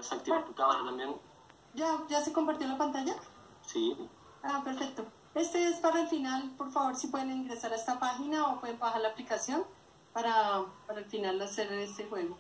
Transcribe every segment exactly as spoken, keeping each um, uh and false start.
desactivar tu cámara también. ¿Ya, ¿Ya se compartió la pantalla? Sí. Ah, perfecto. Este es para el final, por favor, si pueden ingresar a esta página o pueden bajar la aplicación para, para el final hacer este juego.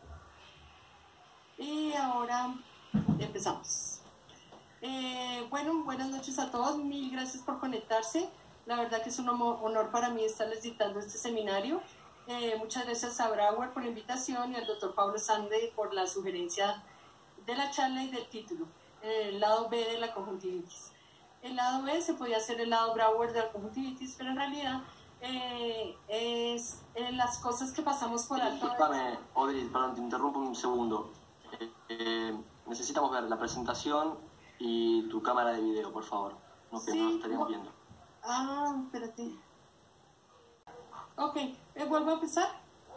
Y ahora empezamos. Eh, bueno, buenas noches a todos, mil gracias por conectarse. La verdad que es un honor para mí estarles dictando este seminario. Eh, muchas gracias a Brouwer por la invitación y al doctor Pablo Sande por la sugerencia de la charla y del título, el lado B de la conjuntivitis. El lado B se podía hacer el lado Brouwer de la conjuntivitis, pero en realidad eh, es eh, las cosas que pasamos por alto. Disculpame, Audrey, perdón, te interrumpo un segundo. Eh, eh, necesitamos ver la presentación y tu cámara de video, por favor. No, que sí, no estaríamos viendo. Ah, espérate. Ok, ¿eh, ¿vuelvo a empezar?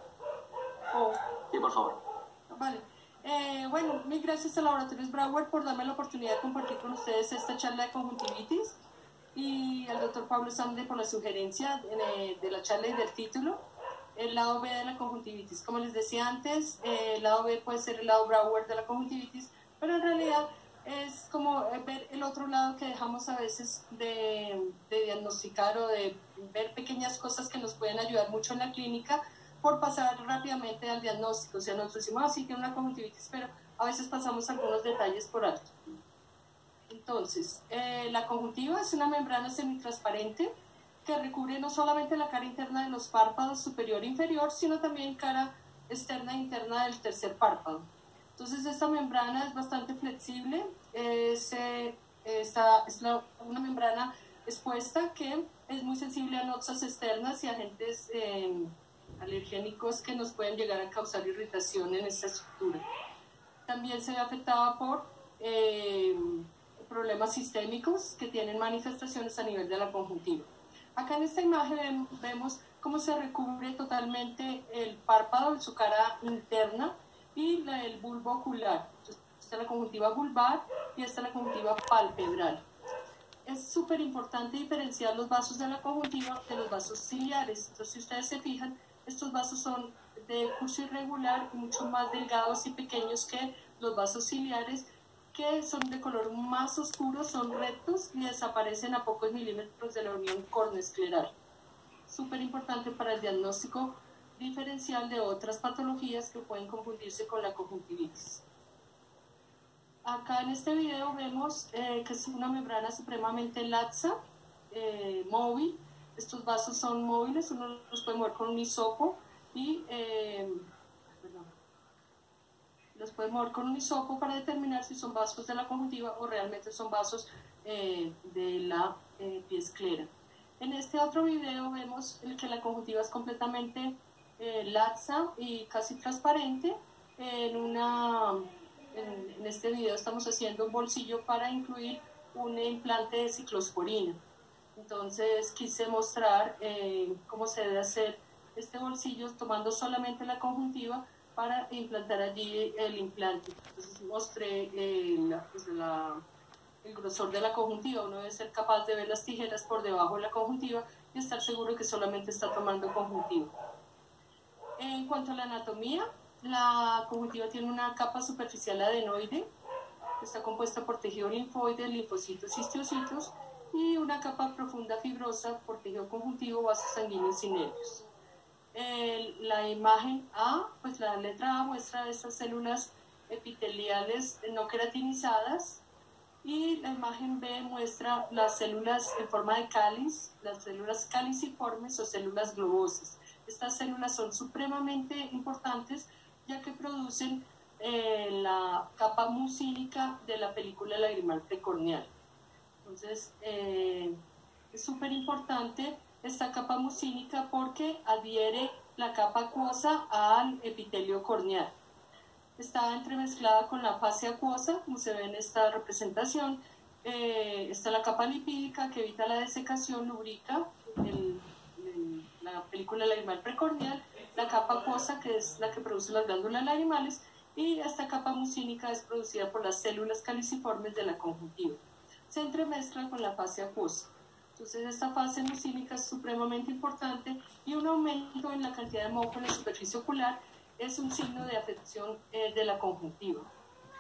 Oh. Sí, por favor. Vale. Eh, bueno, mil gracias a Laboratorios Brouwer por darme la oportunidad de compartir con ustedes esta charla de conjuntivitis y al doctor Pablo Sande por la sugerencia de, de la charla y del título, el lado B de la conjuntivitis. Como les decía antes, eh, el lado B puede ser el lado Brouwer de la conjuntivitis, pero en realidad es como ver el otro lado que dejamos a veces de, de diagnosticar o de ver pequeñas cosas que nos pueden ayudar mucho en la clínica por pasar rápidamente al diagnóstico. O sea, nosotros decimos, ah, sí, tiene una conjuntivitis, pero a veces pasamos algunos detalles por alto. Entonces, eh, la conjuntiva es una membrana semitransparente que recubre no solamente la cara interna de los párpados superior e inferior, sino también cara externa e interna del tercer párpado. Entonces, esta membrana es bastante flexible, es, eh, esta, es la, una membrana expuesta que es muy sensible a noxas externas y agentes eh, alergénicos que nos pueden llegar a causar irritación en esta estructura. También se ve afectada por eh, problemas sistémicos que tienen manifestaciones a nivel de la conjuntiva. Acá en esta imagen vemos cómo se recubre totalmente el párpado en su cara interna y la, el bulbo ocular. Entonces, esta es la conjuntiva vulvar y esta es la conjuntiva palpebral. Es súper importante diferenciar los vasos de la conjuntiva de los vasos ciliares. Entonces, si ustedes se fijan, estos vasos son de curso irregular, mucho más delgados y pequeños que los vasos ciliares, que son de color más oscuro, son rectos y desaparecen a pocos milímetros de la unión corneoescleral. Súper importante para el diagnóstico diferencial de otras patologías que pueden confundirse con la conjuntivitis. Acá en este video vemos eh, que es una membrana supremamente laxa, eh, móvil. Estos vasos son móviles, uno los puede mover con un hisopo y eh, perdón, los puede mover con un hisopo para determinar si son vasos de la conjuntiva o realmente son vasos eh, de la eh, piesclera. En este otro video vemos el que la conjuntiva es completamente eh, laxa y casi transparente. En, una, en, en este video estamos haciendo un bolsillo para incluir un implante de ciclosporina. Entonces quise mostrar eh, cómo se debe hacer este bolsillo tomando solamente la conjuntiva para implantar allí el implante. Entonces mostré eh, la, pues la, el grosor de la conjuntiva. Uno debe ser capaz de ver las tijeras por debajo de la conjuntiva y estar seguro que solamente está tomando conjuntiva. En cuanto a la anatomía, la conjuntiva tiene una capa superficial adenoide, está compuesta por tejido linfoide, linfocitos y histiocitos, y una capa profunda fibrosa por tejido conjuntivo, vasos sanguíneos y nervios. El, la imagen A, pues la letra A muestra estas células epiteliales no queratinizadas, y la imagen B muestra las células en forma de cáliz, las células caliciformes o células globosas. Estas células son supremamente importantes ya que producen eh, la capa mucínica de la película lagrimal precorneal. Entonces, eh, es súper importante esta capa mucínica porque adhiere la capa acuosa al epitelio corneal. Está entremezclada con la fascia acuosa, como se ve en esta representación. Eh, está la capa lipídica que evita la desecación, lubrica el, el, la película lagrimal precorneal, la capa acuosa que es la que produce las glándulas lagrimales y esta capa mucínica es producida por las células caliciformes de la conjuntiva. Se entremezcla con la fascia acuosa. Entonces esta fase mucínica es supremamente importante y un aumento en la cantidad de moco en la superficie ocular es un signo de afección eh, de la conjuntiva.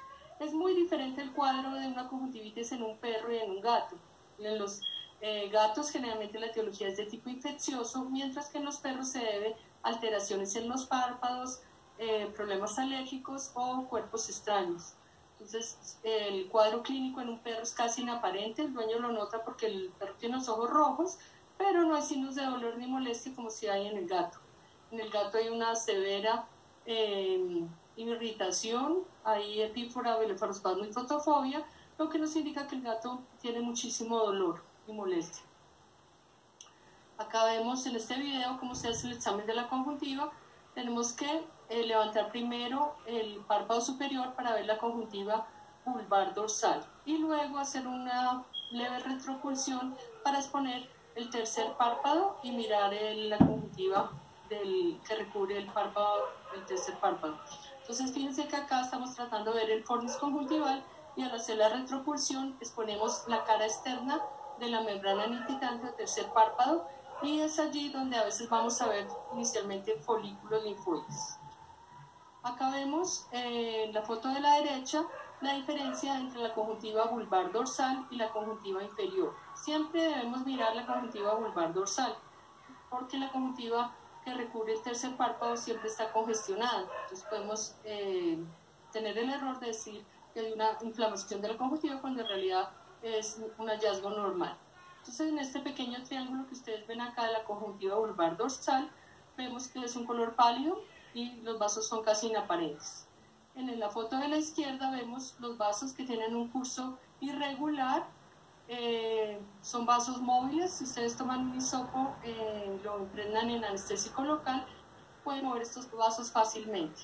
Es muy diferente el cuadro de una conjuntivitis en un perro y en un gato. En los eh, gatos generalmente la etiología es de tipo infeccioso, mientras que en los perros se debe a alteraciones en los párpados, eh, problemas alérgicos o cuerpos extraños. Entonces, el cuadro clínico en un perro es casi inaparente, el dueño lo nota porque el perro tiene los ojos rojos, pero no hay signos de dolor ni molestia como si hay en el gato. En el gato hay una severa eh, irritación, hay epífora, blefarospasmo y fotofobia, lo que nos indica que el gato tiene muchísimo dolor y molestia. Acá vemos en este video cómo se hace el examen de la conjuntiva. Tenemos que eh, levantar primero el párpado superior para ver la conjuntiva vulvar dorsal y luego hacer una leve retropulsión para exponer el tercer párpado y mirar el, la conjuntiva del, que recubre el párpado, el tercer párpado. Entonces fíjense que acá estamos tratando de ver el fornis conjuntival y al hacer la retropulsión exponemos la cara externa de la membrana nititante del tercer párpado y es allí donde a veces vamos a ver inicialmente folículos linfoides. Acá vemos eh, en la foto de la derecha la diferencia entre la conjuntiva vulvar dorsal y la conjuntiva inferior. Siempre debemos mirar la conjuntiva vulvar dorsal, porque la conjuntiva que recubre el tercer párpado siempre está congestionada. Entonces podemos eh, tener el error de decir que hay una inflamación de la conjuntiva cuando en realidad es un hallazgo normal. Entonces en este pequeño triángulo que ustedes ven acá de la conjuntiva vulvar dorsal, vemos que es un color pálido y los vasos son casi inaparentes. En la foto de la izquierda vemos los vasos que tienen un curso irregular, eh, son vasos móviles. Si ustedes toman un hisopo, eh, lo impregnan en anestésico local, pueden mover estos vasos fácilmente.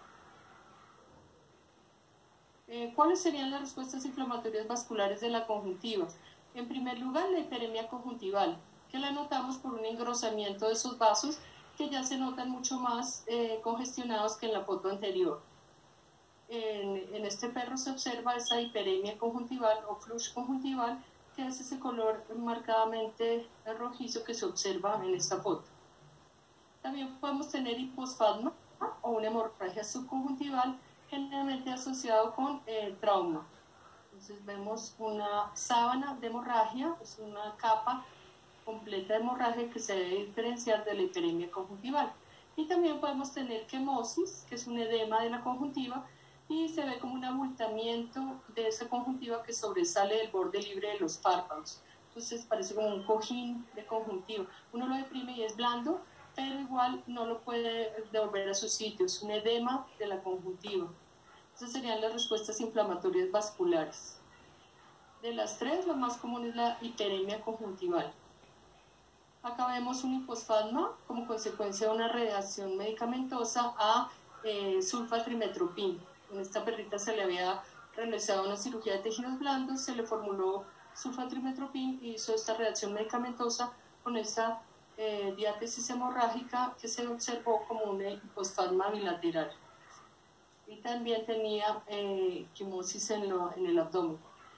Eh, ¿Cuáles serían las respuestas inflamatorias vasculares de la conjuntiva? En primer lugar, la hiperemia conjuntival, que la notamos por un engrosamiento de esos vasos que ya se notan mucho más eh, congestionados que en la foto anterior. En, en este perro se observa esa hiperemia conjuntival o flush conjuntival, que es ese color marcadamente rojizo que se observa en esta foto. También podemos tener hiposfagma o una hemorragia subconjuntival, generalmente asociado con eh, trauma. Entonces vemos una sábana de hemorragia, es una capa completa de hemorragia que se debe diferenciar de la hiperemia conjuntival. Y también podemos tener quemosis, que es un edema de la conjuntiva, y se ve como un abultamiento de esa conjuntiva que sobresale del borde libre de los párpados. Entonces parece como un cojín de conjuntiva. Uno lo deprime y es blando, pero igual no lo puede devolver a su sitio. Es un edema de la conjuntiva. Esas serían las respuestas inflamatorias vasculares. De las tres, la más común es la hiperemia conjuntival. Acá vemos un hiposfagma como consecuencia de una reacción medicamentosa a eh, sulfatrimetropin. En esta perrita se le había realizado una cirugía de tejidos blandos, se le formuló sulfatrimetropin y hizo esta reacción medicamentosa con esta eh, diátesis hemorrágica que se observó como un hiposfagma bilateral. Y también tenía eh, quimosis en, lo, en el abdomen.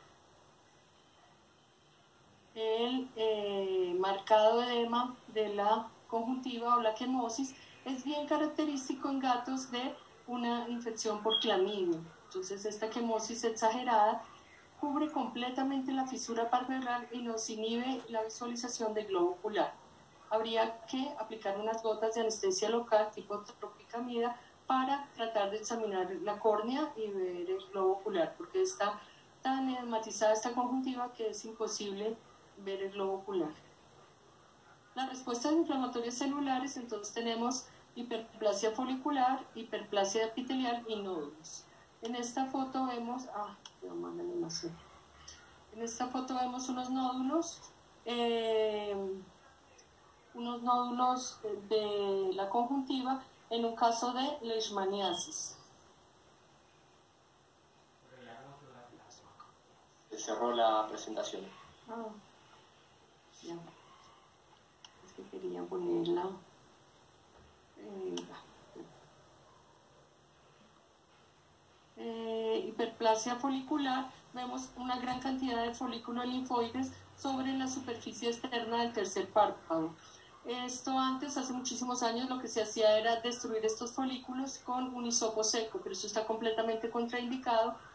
El eh, marcado edema de la conjuntiva o la quemosis es bien característico en gatos de una infección por clamidia. Entonces esta quemosis exagerada cubre completamente la fisura palpebral y nos inhibe la visualización del globo ocular. Habría que aplicar unas gotas de anestesia local tipo tropicamida para tratar de examinar la córnea y ver el globo ocular, porque está tan edematizada esta conjuntiva que es imposible ver el globo ocular. Las respuestas inflamatorias celulares, entonces tenemos hiperplasia folicular, hiperplasia epitelial y nódulos. En esta foto vemos, ah, en esta foto vemos unos nódulos, eh, unos nódulos de la conjuntiva en un caso de leishmaniasis. Se cerró la presentación. Ah, ya. Es que quería ponerla. Eh, eh, hiperplasia folicular, vemos una gran cantidad de folículos linfoides sobre la superficie externa del tercer párpado. Esto antes, hace muchísimos años, lo que se hacía era destruir estos folículos con un hisopo seco, pero eso está completamente contraindicado,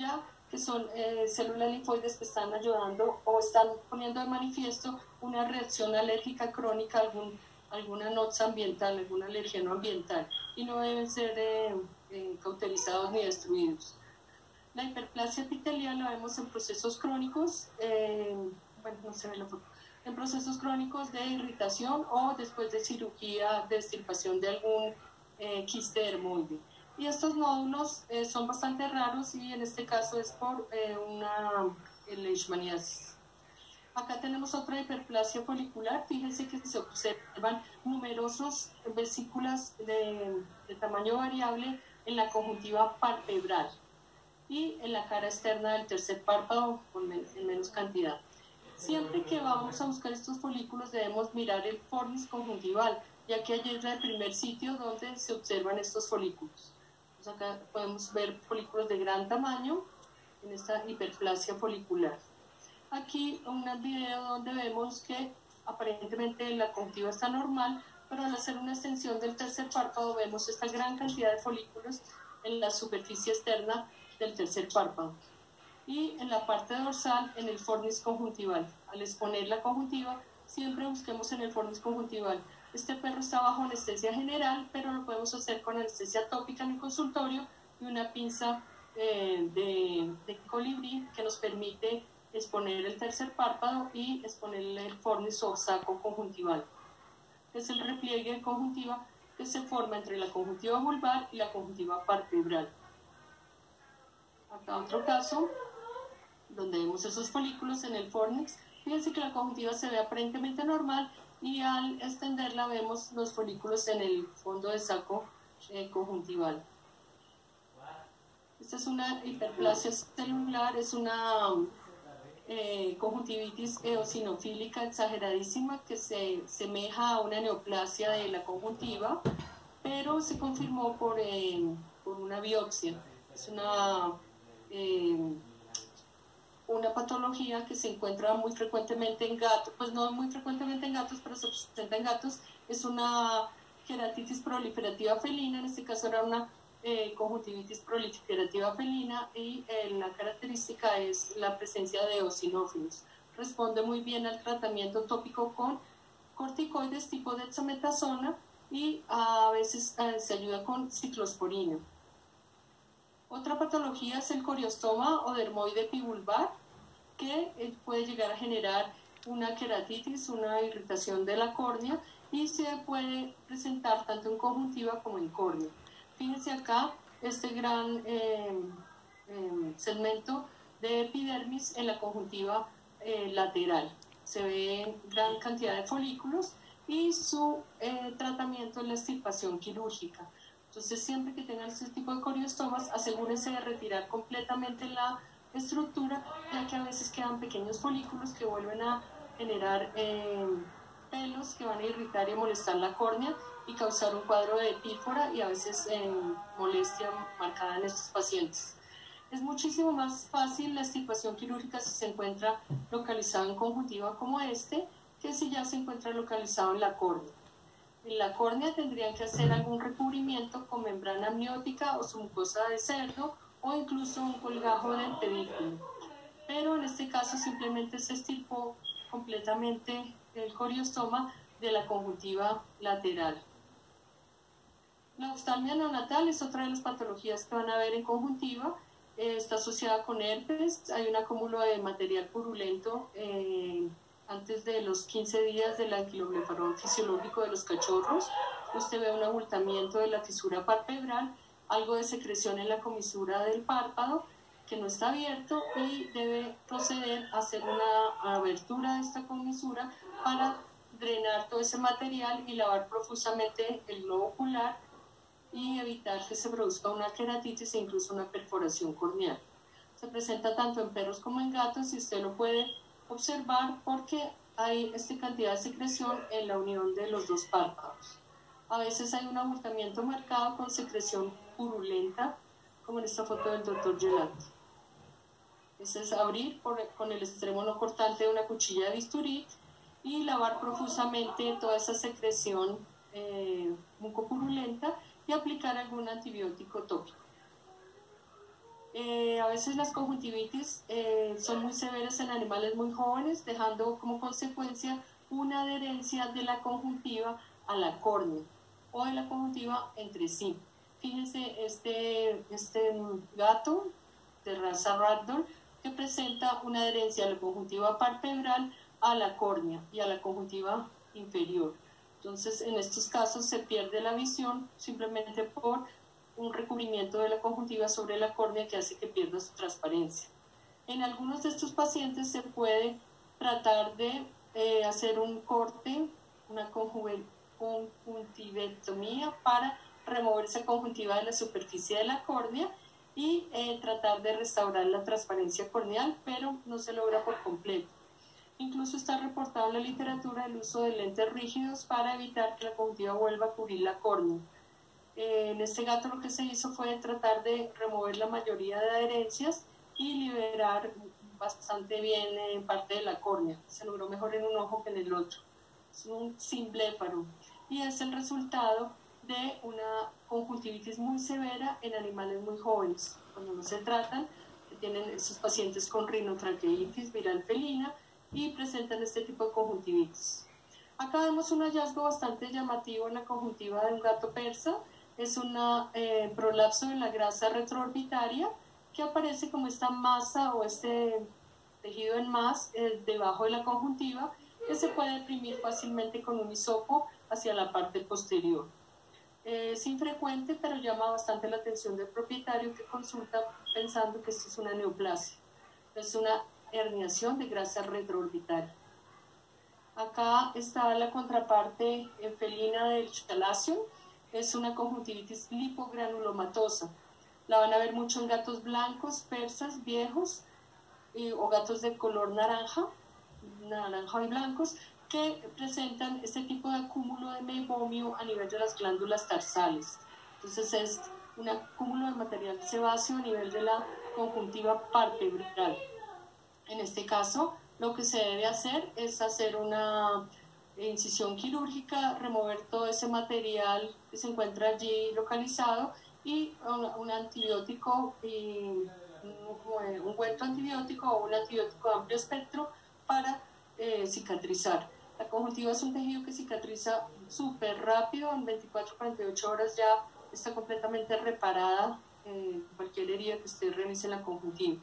ya que son eh, células linfoides que están ayudando o están poniendo de manifiesto una reacción alérgica crónica a algún, alguna nota ambiental, algún alergeno ambiental, y no deben ser eh, eh, cauterizados ni destruidos. La hiperplasia epitelial la vemos en procesos crónicos, eh, bueno, no se ve la foto, en procesos crónicos de irritación o después de cirugía de extirpación de algún eh, quiste dermoide. Y estos nódulos eh, son bastante raros y en este caso es por eh, una leishmaniasis. Acá tenemos otra hiperplasia folicular. Fíjense que se observan numerosas vesículas de, de tamaño variable en la conjuntiva palpebral y en la cara externa del tercer párpado con men en menos cantidad. Siempre que vamos a buscar estos folículos debemos mirar el fornis conjuntival, ya que allí es el primer sitio donde se observan estos folículos. Entonces acá podemos ver folículos de gran tamaño en esta hiperplasia folicular. Aquí un video donde vemos que aparentemente la conjuntiva está normal, pero al hacer una extensión del tercer párpado vemos esta gran cantidad de folículos en la superficie externa del tercer párpado. Y en la parte dorsal, en el fornis conjuntival. Al exponer la conjuntiva, siempre busquemos en el fornis conjuntival. Este perro está bajo anestesia general, pero lo podemos hacer con anestesia tópica en el consultorio y una pinza eh, de, de colibrí que nos permite exponer el tercer párpado y exponerle el fornis o saco conjuntival. Es el repliegue de conjuntiva que se forma entre la conjuntiva vulvar y la conjuntiva palpebral. Acá otro caso, donde vemos esos folículos en el fornix. Fíjense que la conjuntiva se ve aparentemente normal y al extenderla vemos los folículos en el fondo del saco eh, conjuntival. Esta es una hiperplasia celular, es una eh, conjuntivitis eosinofílica exageradísima que se semeja a una neoplasia de la conjuntiva, pero se confirmó por, eh, por una biopsia. Es una... Eh, una patología que se encuentra muy frecuentemente en gatos, pues no muy frecuentemente en gatos, pero se presenta en gatos. Es una queratitis proliferativa felina, en este caso era una eh, conjuntivitis proliferativa felina, y eh, la característica es la presencia de eosinófilos. Responde muy bien al tratamiento tópico con corticoides tipo dexametasona y a veces eh, se ayuda con ciclosporina. Otra patología es el coriostoma o dermoide epivulvar, que puede llegar a generar una queratitis, una irritación de la córnea, y se puede presentar tanto en conjuntiva como en córnea. Fíjense acá este gran eh, eh, segmento de epidermis en la conjuntiva eh, lateral. Se ve gran cantidad de folículos y su eh, tratamiento es la extirpación quirúrgica. Entonces, siempre que tengan este tipo de coriostomas, asegúrense de retirar completamente la estructura, ya que a veces quedan pequeños folículos que vuelven a generar eh, pelos que van a irritar y molestar la córnea y causar un cuadro de epífora y a veces eh, molestia marcada en estos pacientes. Es muchísimo más fácil la extirpación quirúrgica si se encuentra localizado en conjuntiva como este, que si ya se encuentra localizado en la córnea. En la córnea tendrían que hacer algún recubrimiento con membrana amniótica o mucosa de cerdo o incluso un colgajo del pedículo. Pero en este caso simplemente se extirpó completamente el coriostoma de la conjuntiva lateral. La oftalmia neonatal es otra de las patologías que van a ver en conjuntiva. Eh, está asociada con herpes, hay un acúmulo de material purulento eh, antes de los quince días del anquiloblefarón fisiológico de los cachorros. Usted ve un abultamiento de la fisura palpebral, algo de secreción en la comisura del párpado que no está abierto y debe proceder a hacer una abertura de esta comisura para drenar todo ese material y lavar profusamente el globo ocular y evitar que se produzca una queratitis e incluso una perforación corneal. Se presenta tanto en perros como en gatos y usted lo puede observar porque hay esta cantidad de secreción en la unión de los dos párpados. A veces hay un abultamiento marcado con secreción purulenta, como en esta foto del doctor Gelati. Ese es abrir por, con el extremo no cortante de una cuchilla de bisturí y lavar profusamente toda esa secreción eh, mucopurulenta y aplicar algún antibiótico tópico. Eh, a veces las conjuntivitis eh, son muy severas en animales muy jóvenes, dejando como consecuencia una adherencia de la conjuntiva a la córnea o de la conjuntiva entre sí. Fíjense este, este gato de raza Ragdoll que presenta una adherencia a la conjuntiva palpebral, a la córnea y a la conjuntiva inferior. Entonces, en estos casos se pierde la visión simplemente por un recubrimiento de la conjuntiva sobre la córnea que hace que pierda su transparencia. En algunos de estos pacientes se puede tratar de eh, hacer un corte, una conjuntivectomía para remover esa conjuntiva de la superficie de la córnea y eh, tratar de restaurar la transparencia corneal, pero no se logra por completo. Incluso está reportado en la literatura el uso de lentes rígidos para evitar que la conjuntiva vuelva a cubrir la córnea. Eh, en este gato lo que se hizo fue tratar de remover la mayoría de adherencias y liberar bastante bien eh, parte de la córnea. Se logró mejor en un ojo que en el otro. Es un simbléfaro y es el resultado de una conjuntivitis muy severa en animales muy jóvenes. Cuando no se tratan, tienen esos pacientes con rinotraqueitis viral felina y presentan este tipo de conjuntivitis. Acá vemos un hallazgo bastante llamativo en la conjuntiva de un gato persa. Es un eh, prolapso de la grasa retroorbitaria que aparece como esta masa o este tejido en más eh, debajo de la conjuntiva que se puede imprimir fácilmente con un hisopo hacia la parte posterior. Eh, es infrecuente, pero llama bastante la atención del propietario que consulta pensando que esto es una neoplasia. Es una herniación de grasa retroorbitaria. Acá está la contraparte felina del chalazion. Es una conjuntivitis lipogranulomatosa. La van a ver mucho en gatos blancos, persas, viejos y, o gatos de color naranja, naranja y blancos, que presentan este tipo de acúmulo de meibomio a nivel de las glándulas tarsales. Entonces es un acúmulo de material sebáceo a nivel de la conjuntiva palpebral. En este caso, lo que se debe hacer es hacer una incisión quirúrgica, remover todo ese material que se encuentra allí localizado y un, un antibiótico, y un ungüento antibiótico o un antibiótico de amplio espectro para eh, cicatrizar. La conjuntiva es un tejido que cicatriza súper rápido, en veinticuatro a cuarenta y ocho horas ya está completamente reparada eh, cualquier herida que usted realice en la conjuntiva.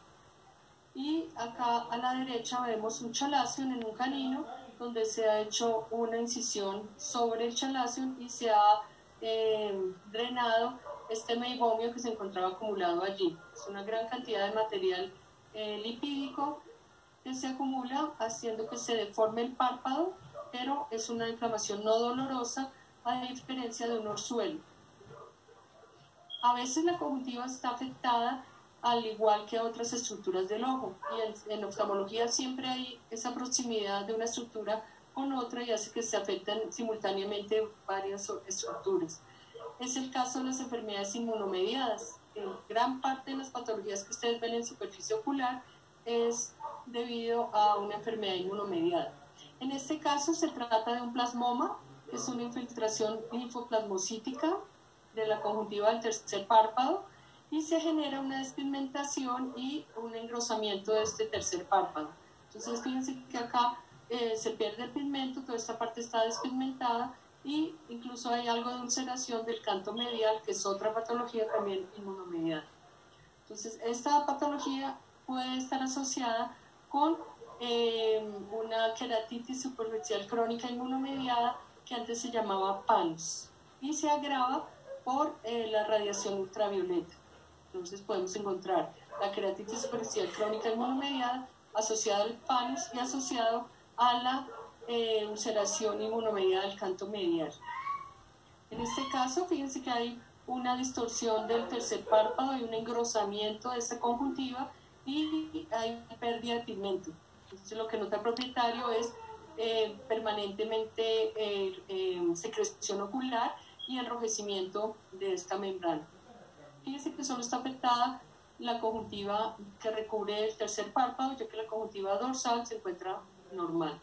Y acá a la derecha vemos un chalazion en un canino donde se ha hecho una incisión sobre el chalazion y se ha eh, drenado este meibomio que se encontraba acumulado allí. Es una gran cantidad de material eh, lipídico que se acumula haciendo que se deforme el párpado, pero es una inflamación no dolorosa a diferencia de un orzuelo. A veces la conjuntiva está afectada al igual que otras estructuras del ojo, y en, en oftalmología siempre hay esa proximidad de una estructura con otra y hace que se afecten simultáneamente varias estructuras. Es el caso de las enfermedades inmunomediadas. En gran parte de las patologías que ustedes ven en superficie ocular es debido a una enfermedad inmunomediada. En este caso se trata de un plasmoma, que es una infiltración linfoplasmocítica de la conjuntiva del tercer párpado, y se genera una despigmentación y un engrosamiento de este tercer párpado. Entonces fíjense que acá eh, se pierde el pigmento, toda esta parte está despigmentada y incluso hay algo de ulceración del canto medial, que es otra patología también inmunomediada. Entonces esta patología puede estar asociada con eh, una queratitis superficial crónica inmunomediada que antes se llamaba PANUS y se agrava por eh, la radiación ultravioleta. Entonces podemos encontrar la queratitis superficial crónica inmunomediada asociada al PANUS y asociado a la eh, ulceración inmunomediada del canto medial. En este caso, fíjense que hay una distorsión del tercer párpado y un engrosamiento de esta conjuntiva y hay pérdida de pigmento. Entonces lo que nota el propietario es eh, permanentemente eh, eh, secreción ocular y enrojecimiento de esta membrana. Fíjense que solo está afectada la conjuntiva que recubre el tercer párpado, ya que la conjuntiva dorsal se encuentra normal.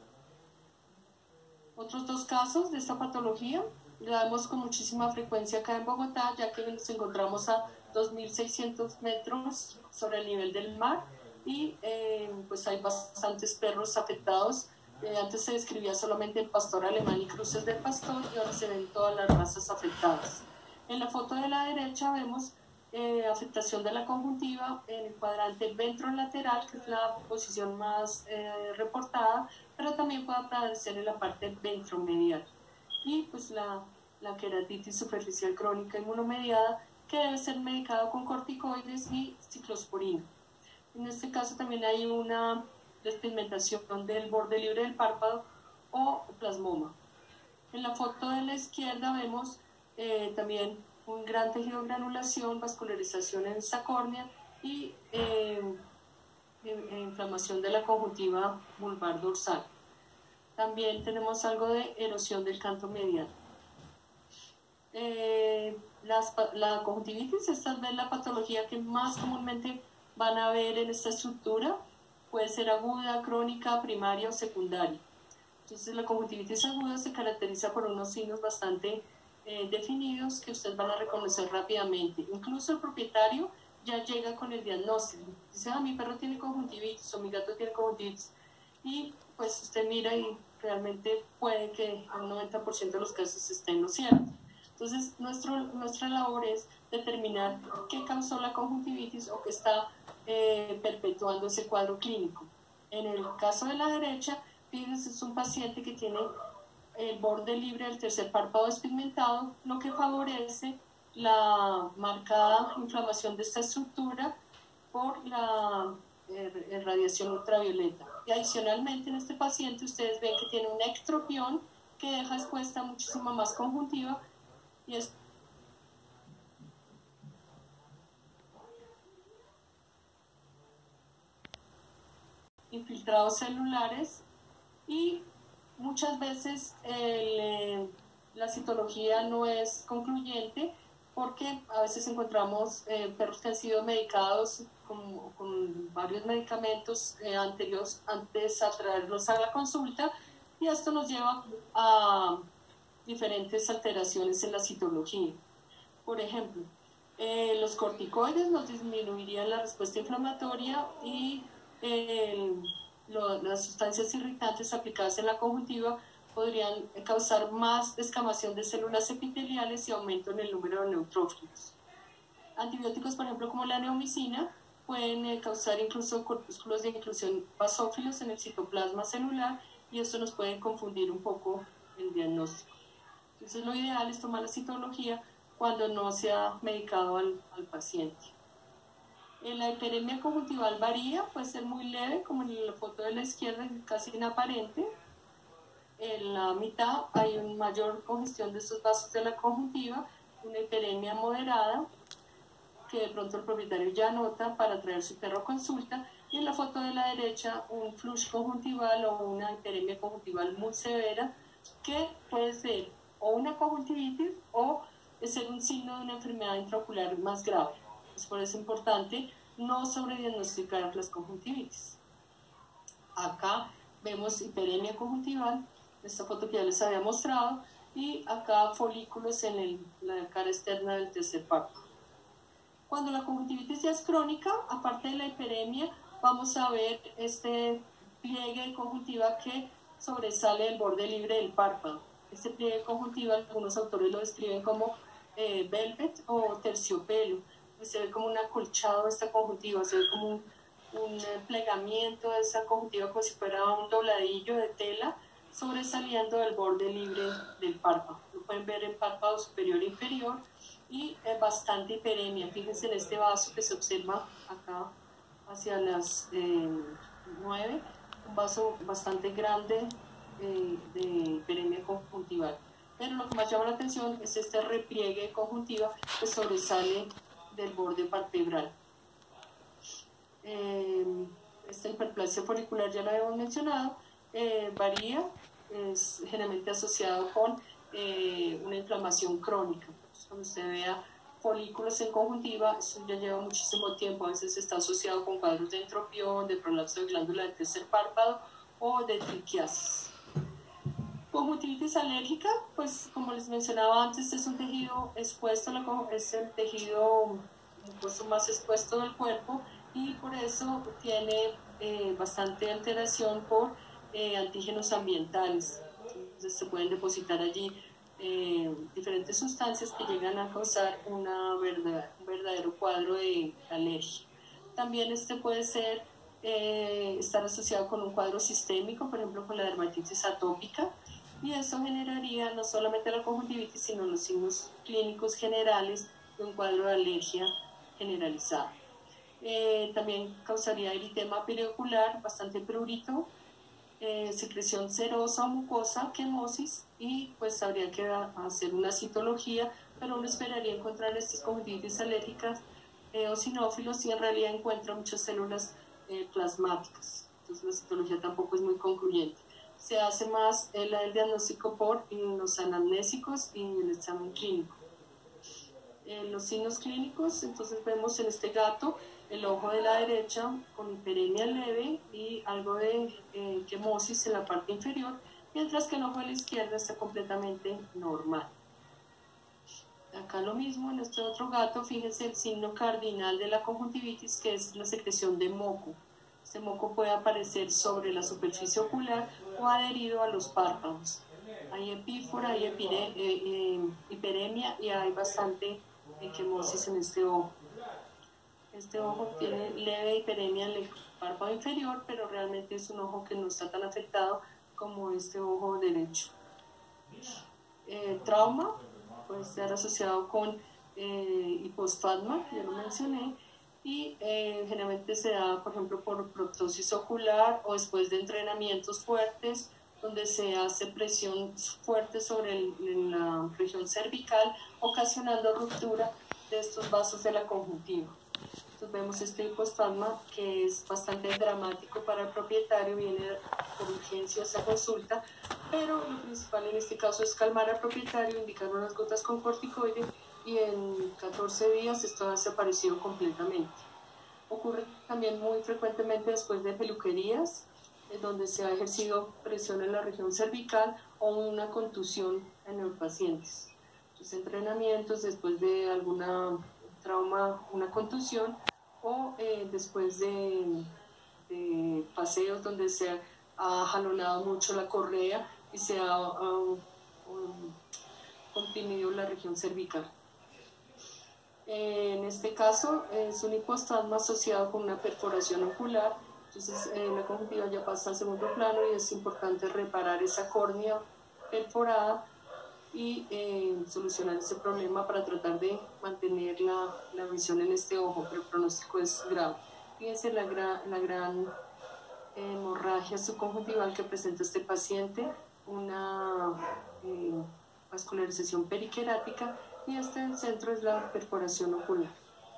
Otros dos casos de esta patología la vemos con muchísima frecuencia acá en Bogotá, ya que nos encontramos a dos mil seiscientos metros sobre el nivel del mar y eh, pues hay bastantes perros afectados. Eh, antes se describía solamente el pastor alemán y cruces del pastor y ahora se ven todas las razas afectadas. En la foto de la derecha vemos eh, afectación de la conjuntiva en el cuadrante ventrolateral, que es la posición más eh, reportada, pero también puede aparecer en la parte ventromedial. Y pues la, la queratitis superficial crónica inmunomediada, que debe ser medicado con corticoides y ciclosporina. En este caso también hay una despigmentación del borde libre del párpado o plasmoma. En la foto de la izquierda vemos eh, también un gran tejido de granulación, vascularización en esta córnea y eh, inflamación de la conjuntiva vulvar dorsal. También tenemos algo de erosión del canto medial. Eh, las, la conjuntivitis es tal vez la patología que más comúnmente van a ver en esta estructura. Puede ser aguda, crónica, primaria o secundaria. Entonces la conjuntivitis aguda se caracteriza por unos signos bastante eh, definidos que ustedes van a reconocer rápidamente. Incluso el propietario ya llega con el diagnóstico. Dice, ah, mi perro tiene conjuntivitis o mi gato tiene conjuntivitis. Y pues usted mira y realmente puede que en un noventa por ciento de los casos esté en lo cierto. Entonces nuestro, nuestra labor es determinar qué causó la conjuntivitis o qué está eh, perpetuando ese cuadro clínico. En el caso de la derecha, fíjense, es un paciente que tiene el borde libre del tercer párpado despigmentado, lo que favorece la marcada inflamación de esta estructura por la eh, radiación ultravioleta. Y adicionalmente en este paciente ustedes ven que tiene una ectropión que deja expuesta muchísima más conjuntiva y es infiltrados celulares y muchas veces el, la citología no es concluyente porque a veces encontramos eh, perros que han sido medicados con, con varios medicamentos eh, anteriores antes a traerlos a la consulta y esto nos lleva a diferentes alteraciones en la citología. Por ejemplo, eh, los corticoides nos disminuirían la respuesta inflamatoria y eh, lo, las sustancias irritantes aplicadas en la conjuntiva podrían causar más descamación de células epiteliales y aumento en el número de neutrófilos. Antibióticos, por ejemplo, como la neomicina, pueden eh, causar incluso corpúsculos de inclusión basófilos en el citoplasma celular y esto nos puede confundir un poco el diagnóstico. Entonces lo ideal es tomar la citología cuando no se ha medicado al, al paciente. En la hiperemia conjuntival varía, puede ser muy leve, como en la foto de la izquierda, casi inaparente. En la mitad hay una mayor congestión de estos vasos de la conjuntiva, una hiperemia moderada, que de pronto el propietario ya nota para traer su perro a consulta, y en la foto de la derecha un flush conjuntival o una hiperemia conjuntival muy severa, que puede ser o una conjuntivitis o ser un signo de una enfermedad intraocular más grave. Es por eso importante no sobrediagnosticar las conjuntivitis. Acá vemos hiperemia conjuntival, esta foto que ya les había mostrado, y acá folículos en el, la cara externa del tercer párpado. Cuando la conjuntivitis ya es crónica, aparte de la hiperemia, vamos a ver este pliegue de conjuntiva que sobresale del borde libre del párpado. Este pliegue de conjuntiva, algunos autores lo describen como eh, velvet o terciopelo. Se ve como un acolchado de esta conjuntiva, se ve como un, un plegamiento de esa conjuntiva como si fuera un dobladillo de tela sobresaliendo del borde libre del párpado. Lo pueden ver en párpado superior e inferior y eh, bastante hiperemia. Fíjense en este vaso que se observa acá hacia las eh, nueve, un vaso bastante grande eh, de hiperemia conjuntival. Pero lo que más llama la atención es este repliegue de conjuntiva que sobresale del borde palpebral. Eh, esta hiperplasia folicular ya la habíamos mencionado, eh, varía, es generalmente asociado con eh, una inflamación crónica. Entonces, cuando usted vea folículos en conjuntiva, eso ya lleva muchísimo tiempo, a veces está asociado con cuadros de entropión, de prolapso de glándula del tercer párpado o de triquiasis. Conjuntivitis alérgica, pues como les mencionaba antes, es un tejido expuesto, es el tejido mucoso más expuesto del cuerpo y por eso tiene eh, bastante alteración por eh, antígenos ambientales. Entonces se pueden depositar allí eh, diferentes sustancias que llegan a causar una verdad, un verdadero cuadro de alergia. También este puede ser, eh, estar asociado con un cuadro sistémico, por ejemplo con la dermatitis atópica, y eso generaría no solamente la conjuntivitis, sino los signos clínicos generales de un cuadro de alergia generalizado. Eh, también causaría eritema periocular, bastante prurito, eh, secreción serosa o mucosa, quemosis, y pues habría que hacer una citología, pero uno esperaría encontrar estas conjuntivitis alérgicas eh, eosinófilos si en realidad encuentra muchas células eh, plasmáticas. Entonces la citología tampoco es muy concluyente. Se hace más el, el diagnóstico por los anamnésicos y el examen clínico. Eh, los signos clínicos, entonces vemos en este gato el ojo de la derecha con hiperemia leve y algo de eh, quemosis en la parte inferior, mientras que el ojo de la izquierda está completamente normal. Acá lo mismo, en este otro gato, fíjense el signo cardinal de la conjuntivitis, que es la secreción de moco. Este moco puede aparecer sobre la superficie ocular o adherido a los párpados. Hay epífora, hay epire, eh, eh, hiperemia y hay bastante eh, quemosis en este ojo. Este ojo tiene leve hiperemia en el párpado inferior, pero realmente es un ojo que no está tan afectado como este ojo derecho. Eh, trauma puede estar asociado con eh, hiposfagma, ya lo mencioné, y eh, generalmente se da, por ejemplo, por proptosis ocular o después de entrenamientos fuertes, donde se hace presión fuerte sobre el, la región cervical, ocasionando ruptura de estos vasos de la conjuntiva. Entonces vemos este hiposfagma que es bastante dramático para el propietario, viene por urgencia a esa consulta, pero lo principal en este caso es calmar al propietario, indicar unas gotas con corticoide y en catorce días esto ha desaparecido completamente. Ocurre también muy frecuentemente después de peluquerías, en donde se ha ejercido presión en la región cervical o una contusión en los pacientes. Entonces, entrenamientos después de alguna trauma, una contusión, o eh, después de, de paseos donde se ha jalonado mucho la correa y se ha uh, um, comprimido la región cervical. Eh, en este caso es un hiposfagma asociado con una perforación ocular, entonces eh, la conjuntiva ya pasa al segundo plano y es importante reparar esa córnea perforada y eh, solucionar ese problema para tratar de mantener la, la visión en este ojo, pero el pronóstico es grave. Fíjense la, gra, la gran hemorragia subconjuntival que presenta este paciente, una eh, vascularización periquerática, y este en el centro es la perforación ocular.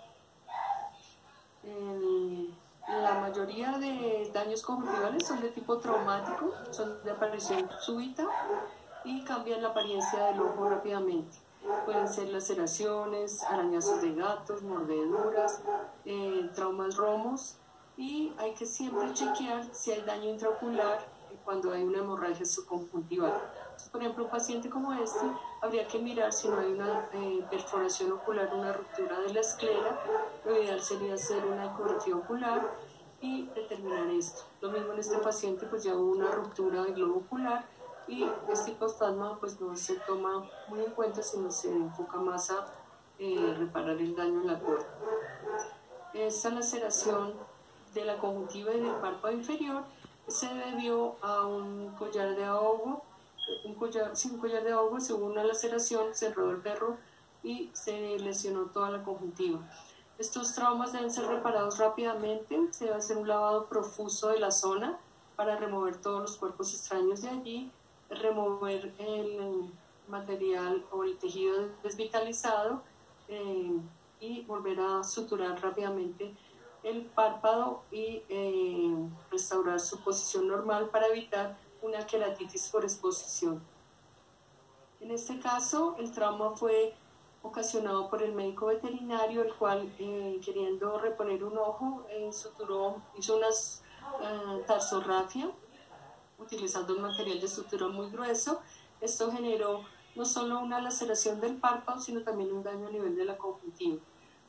El, la mayoría de daños conjuntivales son de tipo traumático, son de aparición súbita y cambian la apariencia del ojo rápidamente. Pueden ser laceraciones, arañazos de gatos, mordeduras, eh, traumas romos, y hay que siempre chequear si hay daño intraocular cuando hay una hemorragia subconjuntival. Entonces, por ejemplo, un paciente como este, habría que mirar si no hay una eh, perforación ocular, una ruptura de la esclera. Lo ideal sería hacer una ecografía ocular y determinar esto. Lo mismo en este paciente, pues ya hubo una ruptura del globo ocular, y este hiposfagma pues no se toma muy en cuenta, sino se enfoca más a eh, reparar el daño en la córnea. Esta laceración de la conjuntiva y del párpado inferior se debió a un collar de ahogo, un collar, sí, un collar de ahogo, según una laceración, se enredó el perro y se lesionó toda la conjuntiva. Estos traumas deben ser reparados rápidamente, se debe hacer un lavado profuso de la zona para remover todos los cuerpos extraños de allí, remover el material o el tejido desvitalizado eh, y volver a suturar rápidamente el párpado y eh, restaurar su posición normal para evitar una queratitis por exposición. En este caso, el trauma fue ocasionado por el médico veterinario, el cual, eh, queriendo reponer un ojo, eh, suturó, hizo una eh, tarsorrafia, utilizando un material de sutura muy grueso. Esto generó no solo una laceración del párpado, sino también un daño a nivel de la conjuntiva.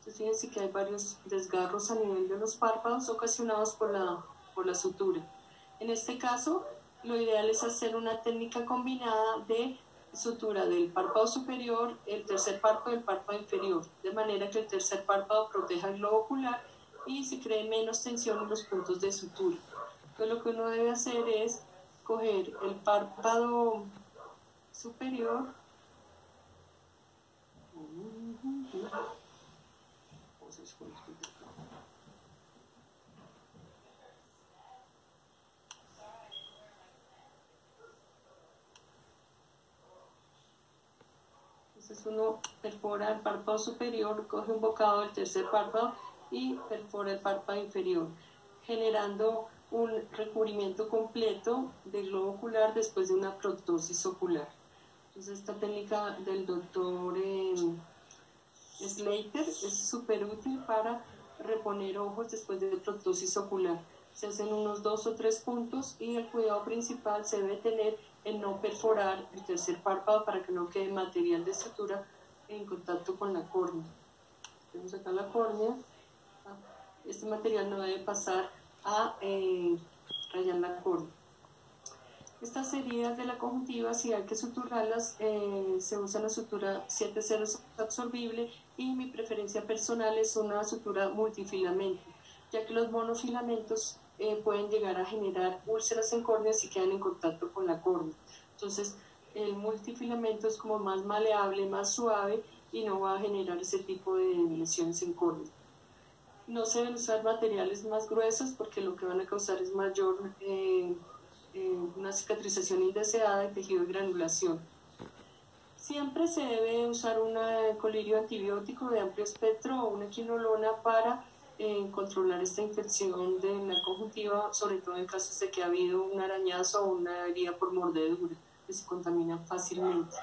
Entonces fíjense que hay varios desgarros a nivel de los párpados ocasionados por la, por la sutura. En este caso, lo ideal es hacer una técnica combinada de sutura del párpado superior, el tercer párpado y el párpado inferior, de manera que el tercer párpado proteja el globo ocular y se cree menos tensión en los puntos de sutura. Entonces lo que uno debe hacer es coger el párpado superior, entonces uno perfora el párpado superior, coge un bocado del tercer párpado y perfora el párpado inferior, generando un recubrimiento completo del globo ocular después de una proptosis ocular. Entonces esta técnica del doctor eh, Slater es súper útil para reponer ojos después de proptosis ocular. Se hacen unos dos o tres puntos y el cuidado principal se debe tener en no perforar el tercer párpado para que no quede material de sutura en contacto con la córnea. Tenemos acá la córnea. Este material no debe pasar a eh, rayar la córnea. Estas heridas de la conjuntiva, si hay que suturarlas, eh, se usa la sutura siete ceros absorbible y mi preferencia personal es una sutura multifilamento, ya que los monofilamentos eh, pueden llegar a generar úlceras en córnea si quedan en contacto con la córnea. Entonces, el multifilamento es como más maleable, más suave y no va a generar ese tipo de lesiones en córnea. No se deben usar materiales más gruesos porque lo que van a causar es mayor eh, eh, una cicatrización indeseada y tejido de granulación. Siempre se debe usar un colirio antibiótico de amplio espectro o una quinolona para eh, controlar esta infección de la conjuntiva, sobre todo en casos de que ha habido un arañazo o una herida por mordedura, que se contamina fácilmente.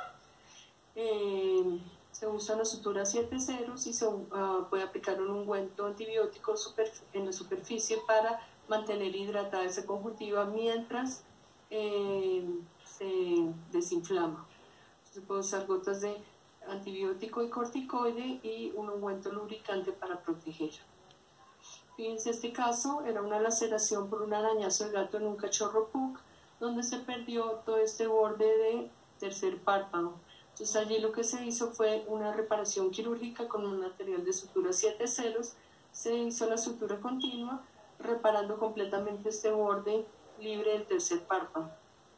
Eh, Se usa la sutura siete ceros y se uh, puede aplicar un ungüento antibiótico super, en la superficie para mantener hidratada esa conjuntiva mientras eh, se desinflama. Se puede usar gotas de antibiótico y corticoide y un ungüento lubricante para proteger. Fíjense, este caso era una laceración por un arañazo de gato en un cachorro pug, donde se perdió todo este borde de tercer párpado. Entonces allí lo que se hizo fue una reparación quirúrgica con un material de sutura siete ceros, se hizo la sutura continua, reparando completamente este borde libre del tercer párpado,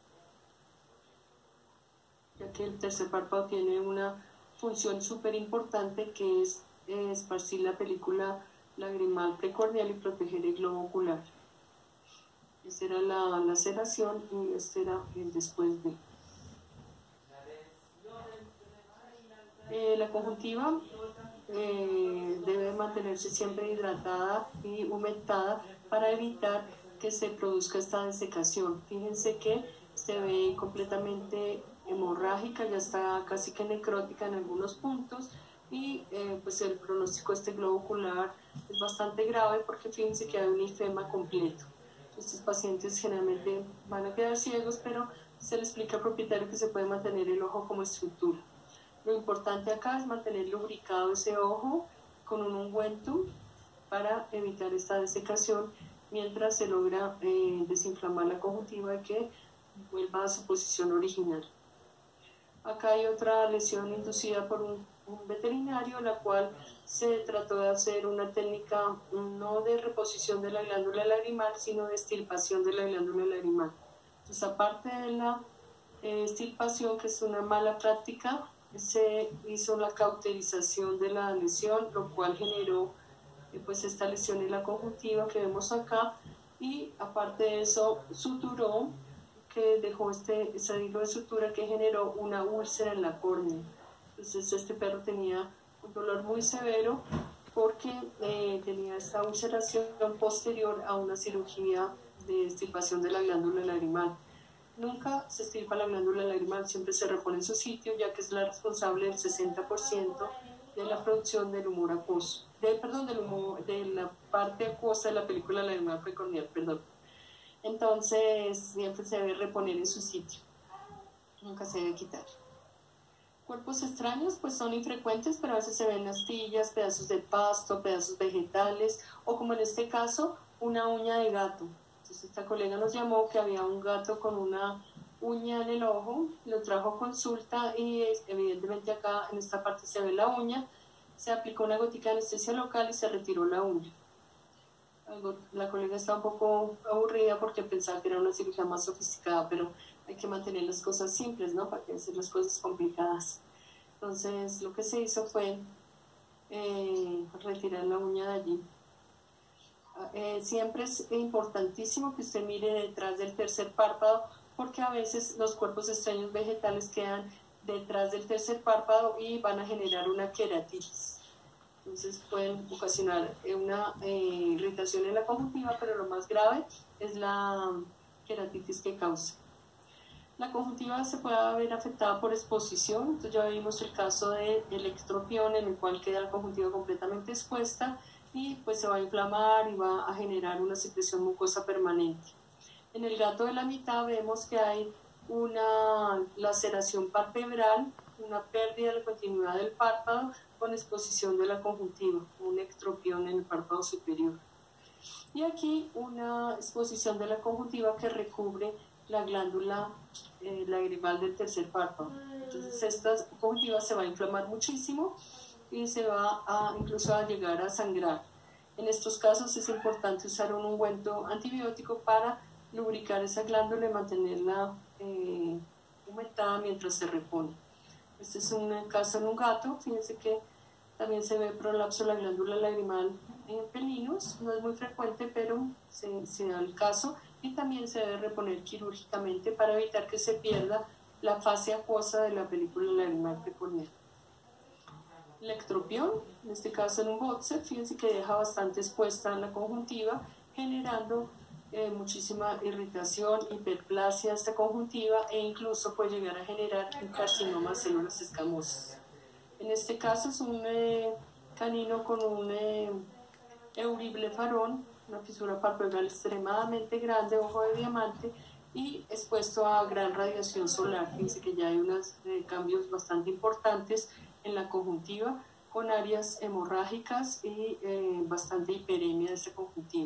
ya que el tercer párpado tiene una función súper importante que es eh, esparcir la película lagrimal precorneal y proteger el globo ocular. Esta era la laceración y este era el después de. Eh, la conjuntiva eh, debe mantenerse siempre hidratada y humectada para evitar que se produzca esta desecación. Fíjense que se ve completamente hemorrágica, ya está casi que necrótica en algunos puntos y eh, pues el pronóstico de este globo ocular es bastante grave porque fíjense que hay un ifema completo. Estos pacientes generalmente van a quedar ciegos, pero se le explica al propietario que se puede mantener el ojo como estructura. Lo importante acá es mantener lubricado ese ojo con un ungüento para evitar esta desecación mientras se logra eh, desinflamar la conjuntiva y que vuelva a su posición original. Acá hay otra lesión inducida por un, un veterinario, la cual se trató de hacer una técnica no de reposición de la glándula lagrimal, sino de extirpación de la glándula lagrimal. Entonces, aparte de la eh, extirpación, que es una mala práctica, se hizo la cauterización de la lesión, lo cual generó eh, pues esta lesión en la conjuntiva que vemos acá, y aparte de eso suturó, que dejó este, ese hilo de sutura que generó una úlcera en la córnea. Entonces este perro tenía un dolor muy severo porque eh, tenía esta ulceración posterior a una cirugía de extirpación de la glándula lagrimal. Nunca se extirpa la glándula lagrimal, siempre se repone en su sitio, ya que es la responsable del sesenta por ciento de la producción del humor acuoso, de, perdón, del humor, de la parte acuosa de la película lagrimal precorneal, perdón. Entonces siempre se debe reponer en su sitio, nunca se debe quitar. Cuerpos extraños pues son infrecuentes, pero a veces se ven astillas, pedazos de pasto, pedazos vegetales, o como en este caso, una uña de gato. Entonces esta colega nos llamó que había un gato con una uña en el ojo, lo trajo a consulta y evidentemente acá en esta parte se ve la uña, se aplicó una gotica de anestesia local y se retiró la uña. La colega estaba un poco aburrida porque pensaba que era una cirugía más sofisticada, pero hay que mantener las cosas simples, ¿no? Para que hacer las cosas complicadas. Entonces lo que se hizo fue eh, retirar la uña de allí. Eh, siempre es importantísimo que usted mire detrás del tercer párpado, porque a veces los cuerpos extraños vegetales quedan detrás del tercer párpado y van a generar una queratitis. Entonces pueden ocasionar una eh, irritación en la conjuntiva, pero lo más grave es la queratitis que causa. La conjuntiva se puede ver afectada por exposición, entonces ya vimos el caso de electropión en el cual queda la conjuntiva completamente expuesta y pues se va a inflamar y va a generar una secreción mucosa permanente. En el gato de la mitad vemos que hay una laceración palpebral, una pérdida de la continuidad del párpado con exposición de la conjuntiva, un ectropión en el párpado superior. Y aquí una exposición de la conjuntiva que recubre la glándula eh, lagrimal del tercer párpado. Entonces esta conjuntiva se va a inflamar muchísimo y se va a incluso a llegar a sangrar. En estos casos es importante usar un ungüento antibiótico para lubricar esa glándula y mantenerla eh, humectada mientras se repone. Este es un caso en un gato. Fíjense que también se ve prolapso de la glándula lagrimal en pelinos, no es muy frecuente, pero se, se da el caso, y también se debe reponer quirúrgicamente para evitar que se pierda la fase acuosa de la película lagrimal precorneal. La ectropión, en este caso en un boxer, fíjense que deja bastante expuesta la conjuntiva, generando eh, muchísima irritación, hiperplasia de esta conjuntiva e incluso puede llegar a generar un carcinoma de células escamosas. En este caso es un eh, canino con un eh, euriblefarón, una fisura palpebral extremadamente grande, ojo de diamante, y expuesto a gran radiación solar. Fíjense que ya hay unos eh, cambios bastante importantes en la conjuntiva, con áreas hemorrágicas y eh, bastante hiperemia de esta conjuntiva.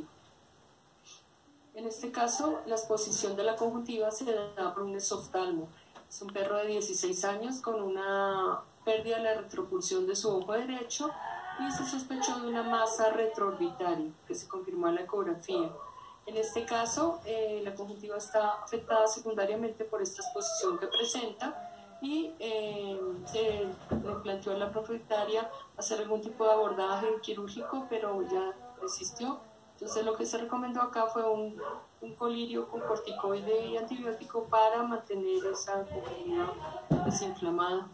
En este caso, la exposición de la conjuntiva se da por un esoftalmo. Es un perro de dieciséis años con una pérdida de la retropulsión de su ojo derecho y se sospechó de una masa retroorbitaria que se confirmó en la ecografía. En este caso, eh, la conjuntiva está afectada secundariamente por esta exposición que presenta y eh, se le planteó a la propietaria hacer algún tipo de abordaje quirúrgico, pero ya resistió. Entonces lo que se recomendó acá fue un, un colirio con corticoide y antibiótico para mantener esa conjuntiva desinflamada.